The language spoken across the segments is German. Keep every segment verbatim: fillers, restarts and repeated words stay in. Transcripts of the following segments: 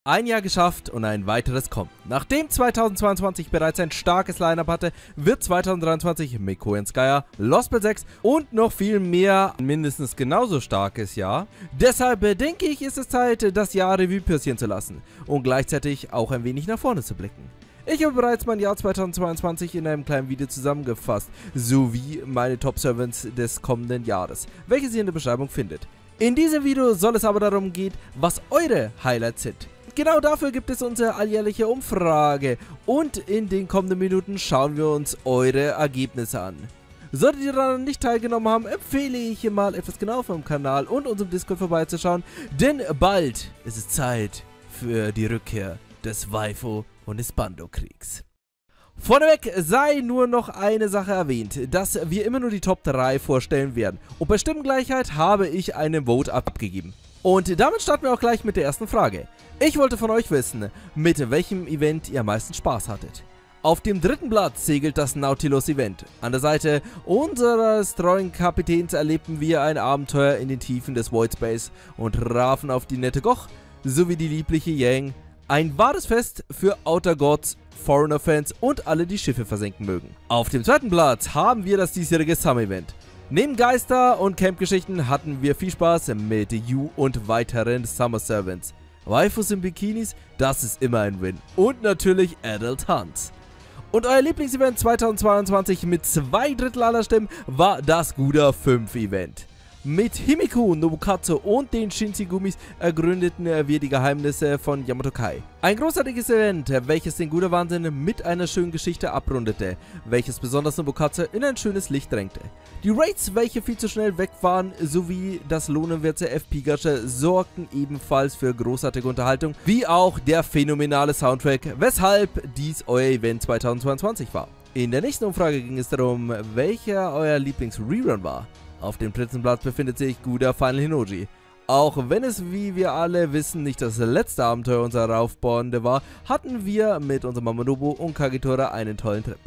Ein Jahr geschafft und ein weiteres kommt. Nachdem zweitausendzweiundzwanzig bereits ein starkes Line-Up hatte, wird zweitausenddreiundzwanzig mit Koen Skyer, Lostbelt sechs und noch viel mehr ein mindestens genauso starkes Jahr. Deshalb denke ich, ist es Zeit, das Jahr Revue passieren zu lassen und gleichzeitig auch ein wenig nach vorne zu blicken. Ich habe bereits mein Jahr zweitausendzweiundzwanzig in einem kleinen Video zusammengefasst, sowie meine Top-Servants des kommenden Jahres, welches ihr in der Beschreibung findet. In diesem Video soll es aber darum gehen, was eure Highlights sind. Genau dafür gibt es unsere alljährliche Umfrage und in den kommenden Minuten schauen wir uns eure Ergebnisse an. Solltet ihr daran nicht teilgenommen haben, empfehle ich hier mal etwas genauer auf meinem Kanal und unserem Discord vorbeizuschauen, denn bald ist es Zeit für die Rückkehr des Waifu und des Bando-Kriegs. Vorneweg sei nur noch eine Sache erwähnt, dass wir immer nur die Top drei vorstellen werden und bei Stimmengleichheit habe ich einen Vote abgegeben. Und damit starten wir auch gleich mit der ersten Frage. Ich wollte von euch wissen, mit welchem Event ihr am meisten Spaß hattet. Auf dem dritten Blatt segelt das Nautilus Event. An der Seite unseres treuen Kapitäns erlebten wir ein Abenteuer in den Tiefen des Void Space und trafen auf die nette Goch sowie die liebliche Yang. Ein wahres Fest für Outer Gods, Foreigner-Fans und alle, die Schiffe versenken mögen. Auf dem zweiten Blatt haben wir das diesjährige Summer Event. Neben Geister und Campgeschichten hatten wir viel Spaß mit You und weiteren Summer Servants. Waifus in Bikinis, das ist immer ein Win. Und natürlich Adult Hunts. Und euer Lieblingsevent zweitausendzweiundzwanzig mit zwei Drittel aller Stimmen war das Guda fünf Event. Mit Himiko, Nobukatsu und den Shinsegumis ergründeten wir die Geheimnisse von Yamato Kai. Ein großartiges Event, welches den Guda-Wahnsinn mit einer schönen Geschichte abrundete, welches besonders Nobukatsu in ein schönes Licht drängte. Die Raids, welche viel zu schnell weg waren, sowie das lohnenswerte F P-Gacha sorgten ebenfalls für großartige Unterhaltung, wie auch der phänomenale Soundtrack, weshalb dies euer Event zweitausendzweiundzwanzig war. In der nächsten Umfrage ging es darum, welcher euer Lieblings-Rerun war. Auf dem dritten Blatt befindet sich Guda Final Hinoji. Auch wenn es, wie wir alle wissen, nicht das letzte Abenteuer unserer Raufbande war, hatten wir mit unserem Mamonobu und Kagetora einen tollen Trip.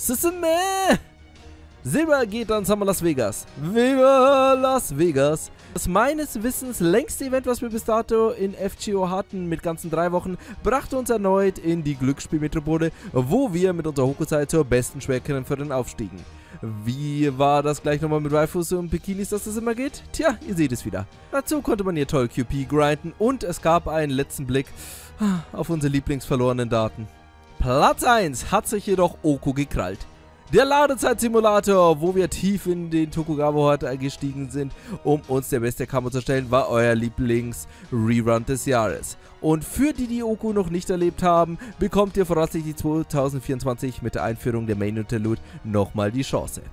Susume! Silber geht an Summer Las Vegas. Viva Las Vegas! Das meines Wissens längste Event, was wir bis dato in F G O hatten, mit ganzen drei Wochen, brachte uns erneut in die Glücksspielmetropole, wo wir mit unserer Hokusai zur besten Schwerkämpferin aufstiegen. Wie war das gleich nochmal mit Waifus und Bikinis, dass das immer geht? Tja, ihr seht es wieder. Dazu konnte man hier toll Q P grinden und es gab einen letzten Blick auf unsere lieblingsverlorenen Daten. Platz eins hat sich jedoch Oko gekrallt. Der Ladezeit-Simulator, wo wir tief in den Tokugawa-Hort gestiegen sind, um uns der beste Kammer zu stellen, war euer Lieblings-Rerun des Jahres. Und für die, die Oko noch nicht erlebt haben, bekommt ihr voraussichtlich zweitausendvierundzwanzig mit der Einführung der Main Interlude nochmal die Chance.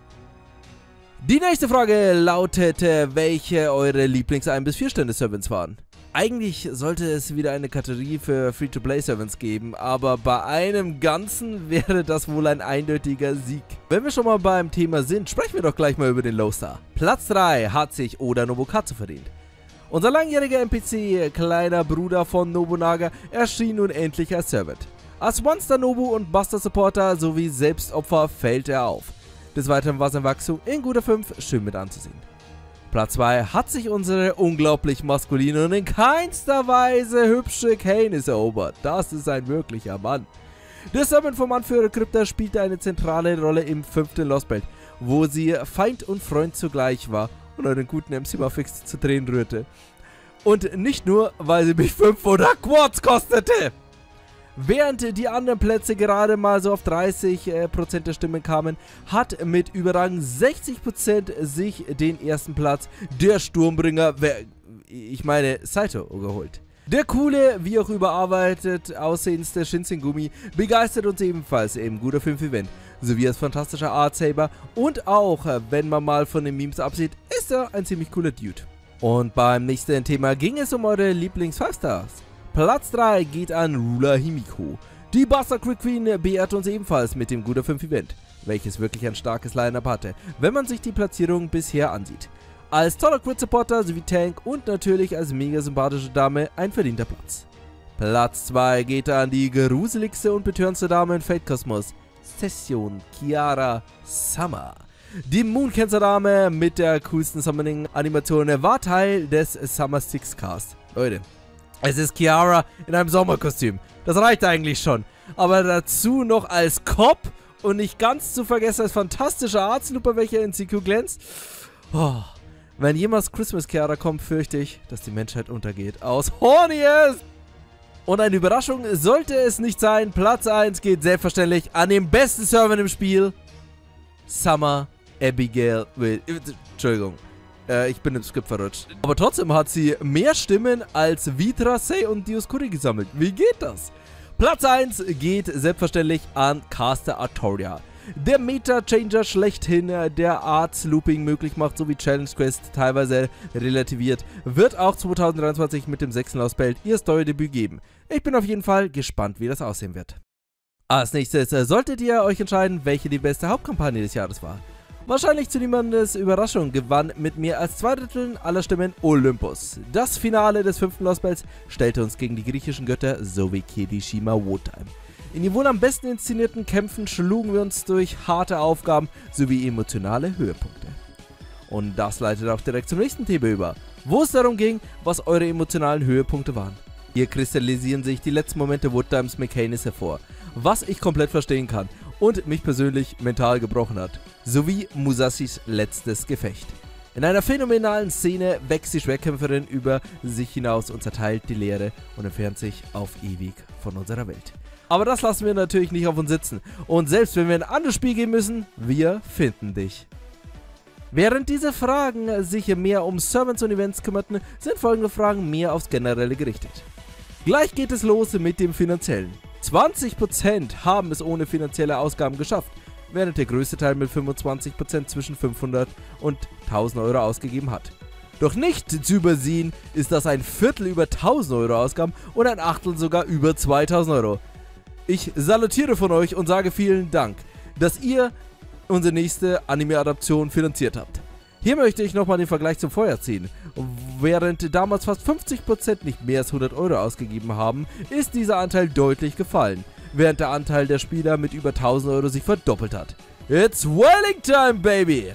Die nächste Frage lautete, welche eure Lieblings-ein bis vier Stände Servants waren. Eigentlich sollte es wieder eine Kategorie für Free-to-Play-Servants geben, aber bei einem Ganzen wäre das wohl ein eindeutiger Sieg. Wenn wir schon mal beim Thema sind, sprechen wir doch gleich mal über den Lowstar. Platz drei hat sich Oda Nobukatsu verdient. Unser langjähriger N P C, kleiner Bruder von Nobunaga, erschien nun endlich als Servant. Als One-Star Nobu und Buster Supporter sowie Selbstopfer fällt er auf. Des Weiteren war sein Wachstum in Guda fünf schön mit anzusehen. Platz zwei hat sich unsere unglaublich maskuline und in keinster Weise hübsche Canis erobert. Das ist ein wirklicher Mann. Der Summon vom Anführer Krypta spielte eine zentrale Rolle im fünften Lostbelt, wo sie Feind und Freund zugleich war und einen guten M C Muffix zu Tränen rührte. Und nicht nur, weil sie mich fünfhundert Quartz kostete. Während die anderen Plätze gerade mal so auf dreißig Prozent der Stimmen kamen, hat mit überragend sechzig Prozent sich den ersten Platz der Sturmbringer, ich meine Saito, geholt. Der coole, wie auch überarbeitet aussehendste Shinsengumi begeistert uns ebenfalls im Guda fünf Event, sowie als fantastischer Art Saber und auch, wenn man mal von den Memes absieht, ist er ein ziemlich cooler Dude. Und beim nächsten Thema ging es um eure Lieblings fünf Stars. Platz drei geht an Ruler Himiko. Die Buster Creek Queen beehrt uns ebenfalls mit dem Guda fünf Event, welches wirklich ein starkes Line-Up hatte, wenn man sich die Platzierung bisher ansieht. Als toller Crit-Supporter sowie Tank und natürlich als mega sympathische Dame ein verdienter Platz. Platz zwei geht an die gruseligste und betörendste Dame in Fate Kosmos, Session Kiara Summer. Die Mooncancer-Dame mit der coolsten Summoning-Animation war Teil des Summer Six Cast. Leute, Es ist Kiara in einem Sommerkostüm. Das reicht eigentlich schon. Aber dazu noch als Cop und nicht ganz zu vergessen als fantastischer Arztlooper, welcher in C Q glänzt. Oh, wenn jemals Christmas Kiara kommt, fürchte ich, dass die Menschheit untergeht. Aus Horniest! Und eine Überraschung sollte es nicht sein. Platz eins geht selbstverständlich an den besten Server im Spiel. Summer Abigail Will. Entschuldigung. Äh, ich bin im Skript verrutscht. Aber trotzdem hat sie mehr Stimmen als Vitra, Sei und Dioscuri gesammelt. Wie geht das? Platz eins geht selbstverständlich an Caster Artoria. Der Meta-Changer schlechthin, der Arts Looping möglich macht, sowie Challenge Quest teilweise relativiert, wird auch zwanzig dreiundzwanzig mit dem sechsten Lost Belt ihr Story-Debüt geben. Ich bin auf jeden Fall gespannt, wie das aussehen wird. Als nächstes solltet ihr euch entscheiden, welche die beste Hauptkampagne des Jahres war. Wahrscheinlich zu niemandes Überraschung gewann mit mehr als zwei Dritteln aller Stimmen Olympus. Das Finale des fünften Lost Belts stellte uns gegen die griechischen Götter sowie Kirishima Wartime. In den wohl am besten inszenierten Kämpfen schlugen wir uns durch harte Aufgaben sowie emotionale Höhepunkte. Und das leitet auch direkt zum nächsten Thema über, wo es darum ging, was eure emotionalen Höhepunkte waren. Hier kristallisieren sich die letzten Momente Woodtimes Mechanis hervor, was ich komplett verstehen kann und mich persönlich mental gebrochen hat, sowie Musashis letztes Gefecht. In einer phänomenalen Szene wächst die Schwertkämpferin über sich hinaus und zerteilt die Leere und entfernt sich auf ewig von unserer Welt. Aber das lassen wir natürlich nicht auf uns sitzen. Und selbst wenn wir in ein anderes Spiel gehen müssen, wir finden dich. Während diese Fragen sich mehr um Servants und Events kümmerten, sind folgende Fragen mehr aufs Generelle gerichtet. Gleich geht es los mit dem Finanziellen. zwanzig Prozent haben es ohne finanzielle Ausgaben geschafft, während der größte Teil mit fünfundzwanzig Prozent zwischen fünfhundert und tausend Euro ausgegeben hat. Doch nicht zu übersehen ist, dass ein Viertel über tausend Euro ausgaben und ein Achtel sogar über zweitausend Euro. Ich salutiere von euch und sage vielen Dank, dass ihr unsere nächste Anime-Adaption finanziert habt. Hier möchte ich nochmal den Vergleich zum Vorjahr ziehen. Während damals fast fünfzig Prozent nicht mehr als hundert Euro ausgegeben haben, ist dieser Anteil deutlich gefallen, während der Anteil der Spieler mit über tausend Euro sich verdoppelt hat. It's Whaling Time, baby!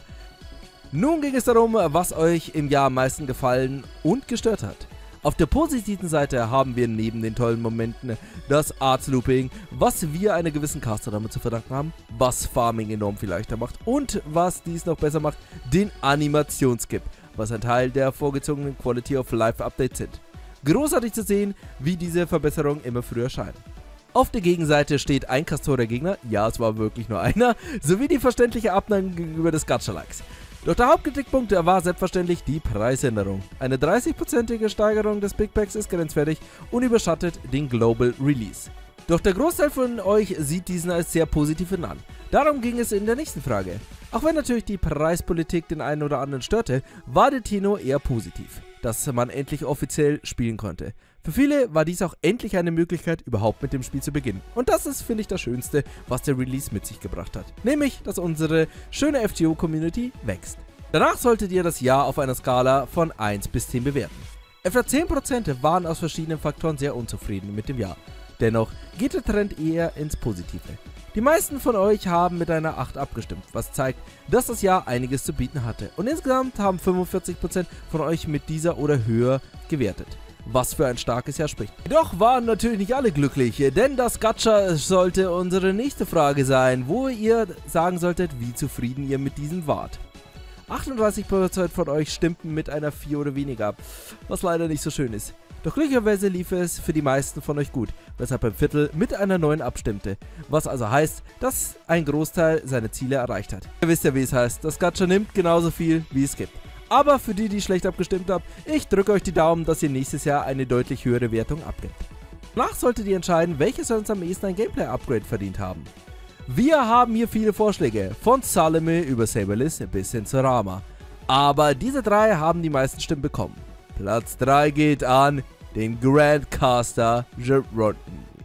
Nun ging es darum, was euch im Jahr am meisten gefallen und gestört hat. Auf der positiven Seite haben wir neben den tollen Momenten das Arts Looping, was wir einer gewissen Caster damit zu verdanken haben, was Farming enorm viel leichter macht und was dies noch besser macht, den Animationskip, was ein Teil der vorgezogenen Quality of Life Updates sind. Großartig zu sehen, wie diese Verbesserungen immer früher erscheinen. Auf der Gegenseite steht ein Castoria-Gegner, ja es war wirklich nur einer, sowie die verständliche Abneigung gegenüber des Gacha-Likes. Doch der Hauptkritikpunkt war selbstverständlich die Preisänderung. Eine dreißig-prozentige Steigerung des Big Packs ist grenzwertig und überschattet den Global Release. Doch der Großteil von euch sieht diesen als sehr positiv an. Darum ging es in der nächsten Frage. Auch wenn natürlich die Preispolitik den einen oder anderen störte, war der Tenor eher positiv, dass man endlich offiziell spielen konnte. Für viele war dies auch endlich eine Möglichkeit, überhaupt mit dem Spiel zu beginnen. Und das ist, finde ich, das Schönste, was der Release mit sich gebracht hat. Nämlich, dass unsere schöne F G O-Community wächst. Danach solltet ihr das Jahr auf einer Skala von eins bis zehn bewerten. Etwa zehn Prozent waren aus verschiedenen Faktoren sehr unzufrieden mit dem Jahr. Dennoch geht der Trend eher ins Positive. Die meisten von euch haben mit einer acht abgestimmt, was zeigt, dass das Jahr einiges zu bieten hatte. Und insgesamt haben fünfundvierzig Prozent von euch mit dieser oder höher gewertet. Was für ein starkes Jahr spricht. Jedoch waren natürlich nicht alle glücklich, denn das Gacha sollte unsere nächste Frage sein, wo ihr sagen solltet, wie zufrieden ihr mit diesem wart. achtunddreißig Prozent von euch stimmten mit einer vier oder weniger ab, was leider nicht so schön ist. Doch glücklicherweise lief es für die meisten von euch gut, weshalb ein Viertel mit einer neun abstimmte, was also heißt, dass ein Großteil seine Ziele erreicht hat. Ihr wisst ja, wie es heißt, das Gacha nimmt genauso viel, wie es gibt. Aber für die, die schlecht abgestimmt haben, ich drücke euch die Daumen, dass ihr nächstes Jahr eine deutlich höhere Wertung abgibt. Danach solltet ihr entscheiden, welche sonst am ehesten ein Gameplay-Upgrade verdient haben. Wir haben hier viele Vorschläge, von Salome über Saberless bis hin zu Rama. Aber diese drei haben die meisten Stimmen bekommen. Platz drei geht an den Grandcaster Geron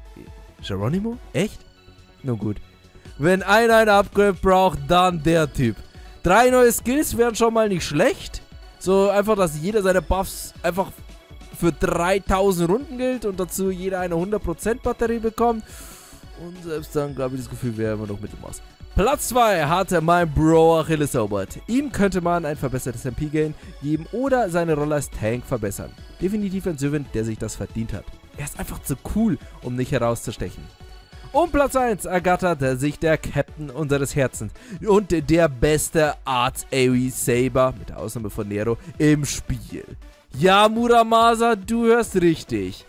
Geronimo? Echt? Nun gut. Wenn einer ein Upgrade braucht, dann der Typ. Drei neue Skills wären schon mal nicht schlecht. So einfach, dass jeder seine Buffs einfach für dreitausend Runden gilt und dazu jeder eine hundert Prozent Batterie bekommt. Und selbst dann, glaube ich, das Gefühl wäre immer noch Mittelmaß. Platz zwei hatte mein Bro Achilles Obert. Ihm könnte man ein verbessertes M P-Gain geben oder seine Rolle als Tank verbessern. Definitiv ein Servant, der sich das verdient hat. Er ist einfach zu cool, um nicht herauszustechen. Um Platz eins ergattert sich der Captain unseres Herzens und der beste Arts Aerie Saber, mit der Ausnahme von Nero, im Spiel. Ja, Muramasa, du hörst richtig.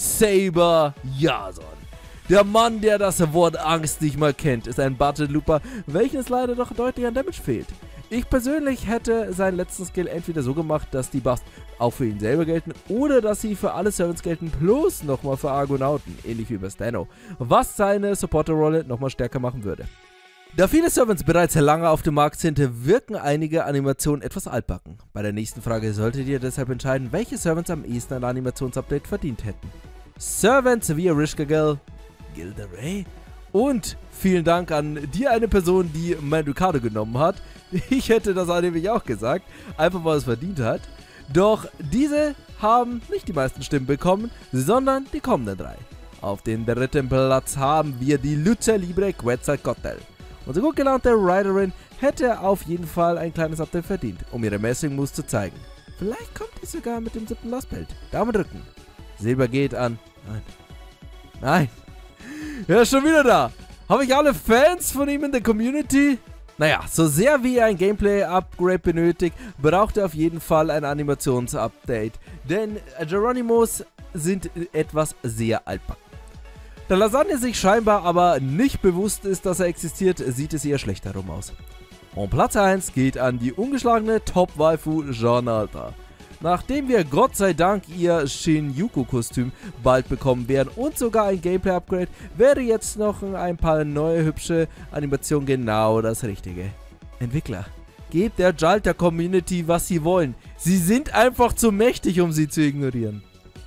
Saber Yason. Der Mann, der das Wort Angst nicht mal kennt, ist ein Battle Looper, welches leider doch deutlich an Damage fehlt. Ich persönlich hätte seinen letzten Skill entweder so gemacht, dass die Buffs auch für ihn selber gelten, oder dass sie für alle Servants gelten, plus nochmal für Argonauten, ähnlich wie bei Stano, was seine Supporter-Rolle nochmal stärker machen würde. Da viele Servants bereits lange auf dem Markt sind, wirken einige Animationen etwas altbacken. Bei der nächsten Frage solltet ihr deshalb entscheiden, welche Servants am ehesten ein Animationsupdate verdient hätten. Servants wie Erishkigal, Gilderay und vielen Dank an die eine Person, die mein Ducado genommen hat. Ich hätte das nämlich auch gesagt, einfach weil es verdient hat. Doch diese haben nicht die meisten Stimmen bekommen, sondern die kommenden drei. Auf den dritten Platz haben wir die Lucha Libre Quetzalcoatl. Unsere gut gelaunte Riderin hätte auf jeden Fall ein kleines Update verdient, um ihre Messing Moves zu zeigen. Vielleicht kommt die sogar mit dem siebten Lost Belt. Daumen drücken. Silber geht an. Nein. Nein. Er ist schon wieder da. Habe ich alle Fans von ihm in der Community? Naja, so sehr wie er ein Gameplay-Upgrade benötigt, braucht er auf jeden Fall ein Animations-Update. Denn Geronimos sind etwas sehr altbacken. Da Lasagne sich scheinbar aber nicht bewusst ist, dass er existiert, sieht es eher schlecht herum aus. Und Platz eins geht an die ungeschlagene Top-Waifu Janalta. Nachdem wir Gott sei Dank ihr Shinjuku-Kostüm bald bekommen werden und sogar ein Gameplay-Upgrade, wäre jetzt noch ein paar neue hübsche Animationen genau das Richtige. Entwickler, gebt der Jalta-Community, was sie wollen. Sie sind einfach zu mächtig, um sie zu ignorieren.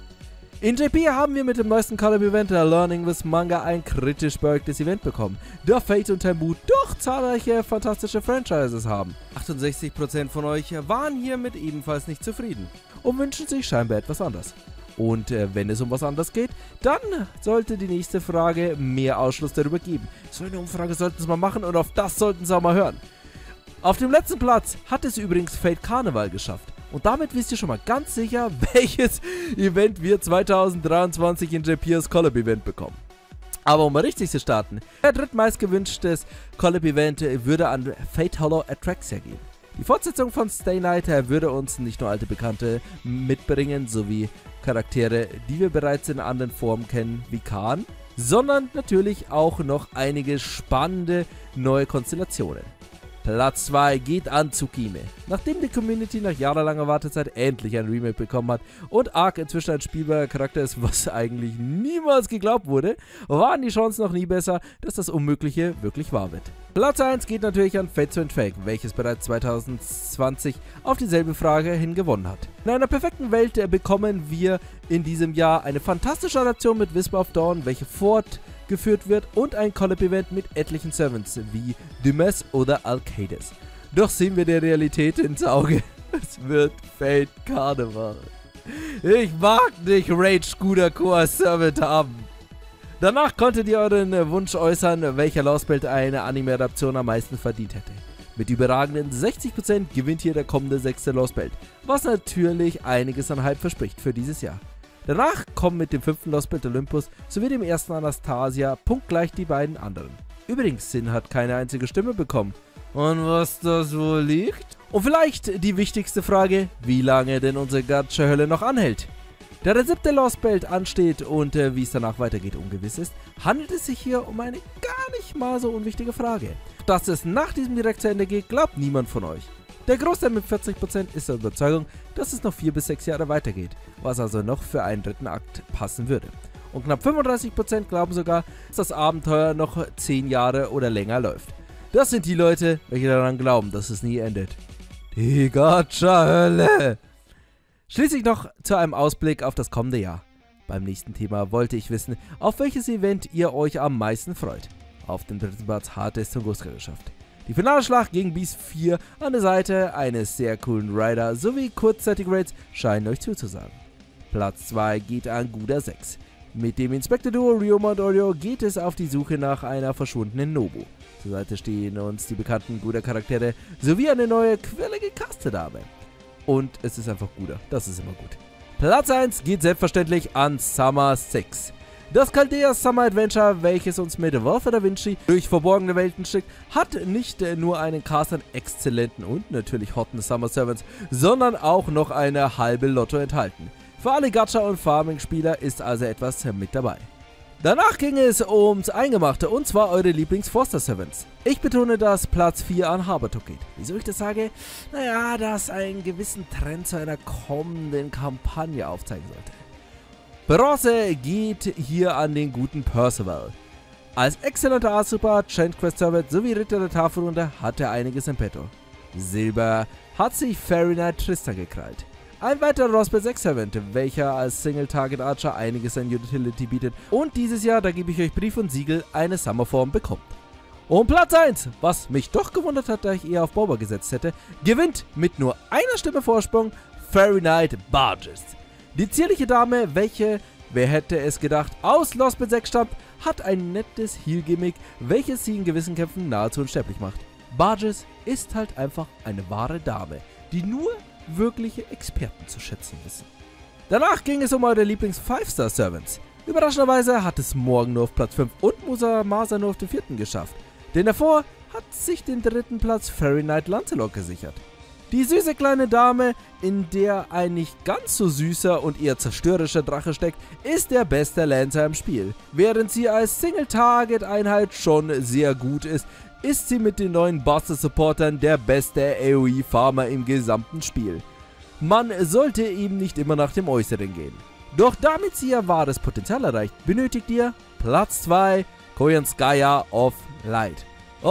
In J P haben wir mit dem neuesten Collab-Event der Learning with Manga ein kritisch beäugtes Event bekommen, da Fate und Tambu doch zahlreiche fantastische Franchises haben. achtundsechzig Prozent von euch waren hiermit ebenfalls nicht zufrieden und wünschen sich scheinbar etwas anderes. Und äh, wenn es um was anderes geht, dann sollte die nächste Frage mehr Ausschluss darüber geben. So eine Umfrage sollten sie mal machen und auf das sollten sie auch mal hören. Auf dem letzten Platz hat es übrigens Fate Carnival geschafft. Und damit wisst ihr schon mal ganz sicher, welches Event wir zweitausenddreiundzwanzig in J P als Collab-Event bekommen. Aber um mal richtig zu starten, der drittmeist gewünschtes Collab-Event würde an Fate Hollow Atraxia gehen. Die Fortsetzung von Stay Night würde uns nicht nur alte Bekannte mitbringen, sowie Charaktere, die wir bereits in anderen Formen kennen, wie Khan, sondern natürlich auch noch einige spannende neue Konstellationen. Platz zwei geht an Tsukime. Nachdem die Community nach jahrelanger Wartezeit endlich ein Remake bekommen hat und Arc inzwischen ein spielbarer Charakter ist, was eigentlich niemals geglaubt wurde, waren die Chancen noch nie besser, dass das Unmögliche wirklich wahr wird. Platz eins geht natürlich an Fate Twin Fake, welches bereits zweitausendzwanzig auf dieselbe Frage hin gewonnen hat. In einer perfekten Welt bekommen wir in diesem Jahr eine fantastische Adaption mit Whisper of Dawn, welche fortgeführt wird, und ein Collab-Event mit etlichen Servants wie Dimes oder Alcades. Doch sehen wir der Realität ins Auge. Es wird Fate Carnival. Ich mag nicht Rage Scooter Co. als Servant haben. Danach konntet ihr euren Wunsch äußern, welcher Lost Belt eine Anime-Adaption am meisten verdient hätte. Mit überragenden sechzig Prozent gewinnt hier der kommende sechste Lost Belt, was natürlich einiges an Hype verspricht für dieses Jahr. Danach kommen mit dem fünften Lost Belt Olympus sowie dem ersten Anastasia punktgleich die beiden anderen. Übrigens, Sin hat keine einzige Stimme bekommen. Und was das wohl liegt? Und vielleicht die wichtigste Frage, wie lange denn unsere Gacha-Hölle noch anhält. Da der siebte Lost Belt ansteht und äh, wie es danach weitergeht ungewiss ist, handelt es sich hier um eine gar nicht mal so unwichtige Frage. Dass es nach diesem direkt zu Ende geht, glaubt niemand von euch. Der Großteil mit vierzig Prozent ist der Überzeugung, dass es noch vier bis sechs Jahre weitergeht, was also noch für einen dritten Akt passen würde. Und knapp fünfunddreißig Prozent glauben sogar, dass das Abenteuer noch zehn Jahre oder länger läuft. Das sind die Leute, welche daran glauben, dass es nie endet. Die Gacha-Hölle! Schließlich noch zu einem Ausblick auf das kommende Jahr. Beim nächsten Thema wollte ich wissen, auf welches Event ihr euch am meisten freut. Auf dem dritten Platz hat es Tunguska geschafft. Die Finalschlacht gegen Beast vier an der Seite eines sehr coolen Rider sowie kurzzeitige Raids scheinen euch zuzusagen. Platz zwei geht an Guda sechs. Mit dem Inspector-Duo Ryoma und Oreo geht es auf die Suche nach einer verschwundenen Nobu. Zur Seite stehen uns die bekannten guten Charaktere sowie eine neue, quirlige Kastedame. Und es ist einfach guter, das ist immer gut. Platz eins geht selbstverständlich an Summer sechs. Das Chaldea Summer Adventure, welches uns mit Wolfer da Vinci durch verborgene Welten schickt, hat nicht nur einen Cast an exzellenten und natürlich hotten Summer Servants, sondern auch noch eine halbe Lotto enthalten. Für alle Gacha- und Farming-Spieler ist also etwas mit dabei. Danach ging es ums Eingemachte und zwar eure Lieblings-Foster-Servants. Ich betone, dass Platz vier an Habertuck geht. Wieso ich das sage? Naja, dass einen gewissen Trend zu einer kommenden Kampagne aufzeigen sollte. Bronze geht hier an den guten Percival. Als exzellenter A-Super, Change Quest Servant sowie Ritter der Tafelrunde hat er einiges im Petto. Silber hat sich Fairy Knight Tristan gekrallt. Ein weiterer Rosbel sechs Servant, welcher als Single-Target Archer einiges an Utility bietet und dieses Jahr, da gebe ich euch Brief und Siegel, eine Summerform bekommt. Und Platz eins, was mich doch gewundert hat, da ich eher auf Boba gesetzt hätte, gewinnt mit nur einer Stimme Vorsprung Fairy Knight Barges. Die zierliche Dame, welche, wer hätte es gedacht, aus Lostbel sechs stammt, hat ein nettes Heal-Gimmick, welches sie in gewissen Kämpfen nahezu unsterblich macht. Barges ist halt einfach eine wahre Dame, die nur wirkliche Experten zu schätzen wissen. Danach ging es um eure Lieblings-fünf Star Servants. Überraschenderweise hat es Morgan nur auf Platz fünf und Musamasa nur auf den vierten geschafft. Denn davor hat sich den dritten Platz Fairy Knight Lancelot gesichert. Die süße kleine Dame, in der ein nicht ganz so süßer und eher zerstörerischer Drache steckt, ist der beste Lancer im Spiel. Während sie als Single-Target-Einheit schon sehr gut ist, ist sie mit den neuen Buster-Supportern der beste A O E-Farmer im gesamten Spiel. Man sollte eben nicht immer nach dem Äußeren gehen. Doch damit sie ihr wahres Potenzial erreicht, benötigt ihr Platz zwei Koyanskaya of Light.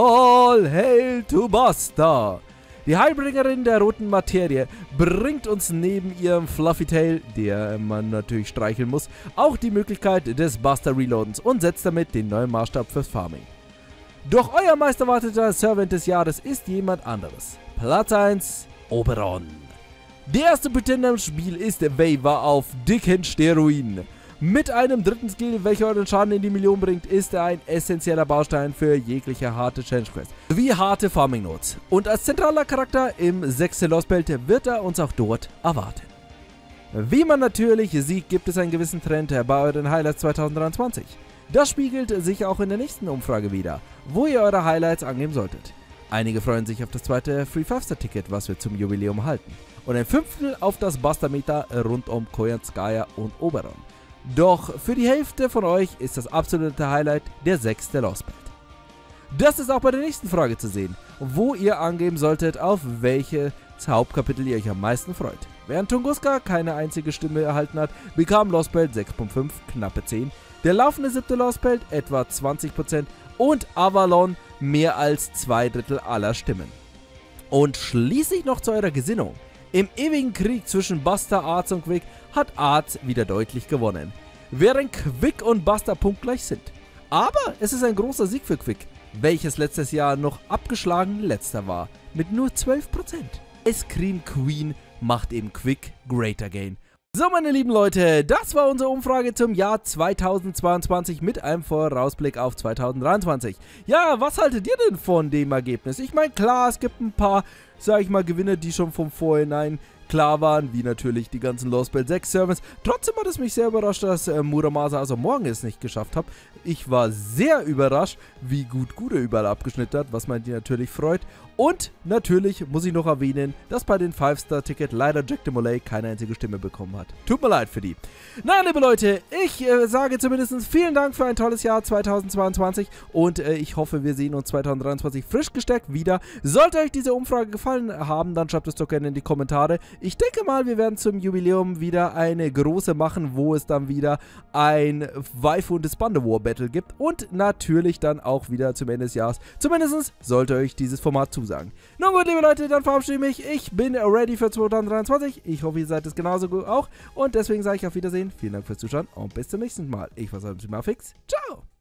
All hail to Buster! Die Heilbringerin der roten Materie bringt uns neben ihrem Fluffy Tail, der man natürlich streicheln muss, auch die Möglichkeit des Buster Reloadens und setzt damit den neuen Maßstab fürs Farming. Doch euer meisterwarteter Servant des Jahres ist jemand anderes. Platz eins, Oberon. Der erste Pretender im Spiel ist Waver auf dicken Steroiden. Mit einem dritten Skill, welcher euren Schaden in die Million bringt, ist er ein essentieller Baustein für jegliche harte Change Quest, sowie harte Farming Nodes. Und als zentraler Charakter im sechsten Lost Belt wird er uns auch dort erwarten. Wie man natürlich sieht, gibt es einen gewissen Trend bei euren Highlights zweitausenddreiundzwanzig. Das spiegelt sich auch in der nächsten Umfrage wieder, wo ihr eure Highlights angeben solltet. Einige freuen sich auf das zweite Free fünf Star Ticket, was wir zum Jubiläum halten. Und ein Fünftel auf das Buster Meta rund um Koyanskaya und Oberon. Doch für die Hälfte von euch ist das absolute Highlight der sechste Lost Belt. Das ist auch bei der nächsten Frage zu sehen, wo ihr angeben solltet, auf welches Hauptkapitel ihr euch am meisten freut. Während Tunguska keine einzige Stimme erhalten hat, bekam Lost Belt sechs Komma fünf knappe zehn, der laufende siebte Lost Belt etwa zwanzig Prozent und Avalon mehr als zwei Drittel aller Stimmen. Und schließlich noch zu eurer Gesinnung. Im ewigen Krieg zwischen Buster, Arts und Quick hat Arts wieder deutlich gewonnen, während Quick und Buster punktgleich sind. Aber es ist ein großer Sieg für Quick, welches letztes Jahr noch abgeschlagen letzter war, mit nur zwölf Prozent. Ice Cream Queen macht eben Quick great again. So, meine lieben Leute, das war unsere Umfrage zum Jahr zweitausendzweiundzwanzig mit einem Vorausblick auf zweitausenddreiundzwanzig. Ja, was haltet ihr denn von dem Ergebnis? Ich meine, klar, es gibt ein paar, sag ich mal, Gewinner, die schon vom Vorhinein klar waren, wie natürlich die ganzen Lost Belt sechs Servants. Trotzdem hat es mich sehr überrascht, dass äh, Muramasa also morgen es nicht geschafft hat. Ich war sehr überrascht, wie gut Gude überall abgeschnitten hat, was man die natürlich freut. Und natürlich muss ich noch erwähnen, dass bei den fünf Star Ticket leider Jack de Molay keine einzige Stimme bekommen hat. Tut mir leid für die. Na, liebe Leute, ich äh, sage zumindest vielen Dank für ein tolles Jahr zweitausendzweiundzwanzig und äh, ich hoffe, wir sehen uns zweitausenddreiundzwanzig frisch gestärkt wieder. Sollte euch diese Umfrage gefallen haben, dann schreibt es doch gerne in die Kommentare. Ich denke mal, wir werden zum Jubiläum wieder eine große machen, wo es dann wieder ein Waifu und Disband War Battle gibt und natürlich dann auch wieder zum Ende des Jahres. Zumindest sollte euch dieses Format zusagen. Nun gut, liebe Leute, dann verabschiede ich mich. Ich bin ready für zweitausenddreiundzwanzig. Ich hoffe, ihr seid es genauso gut auch. Und deswegen sage ich auf Wiedersehen. Vielen Dank fürs Zuschauen und bis zum nächsten Mal. Ich war euer Fix. Ciao!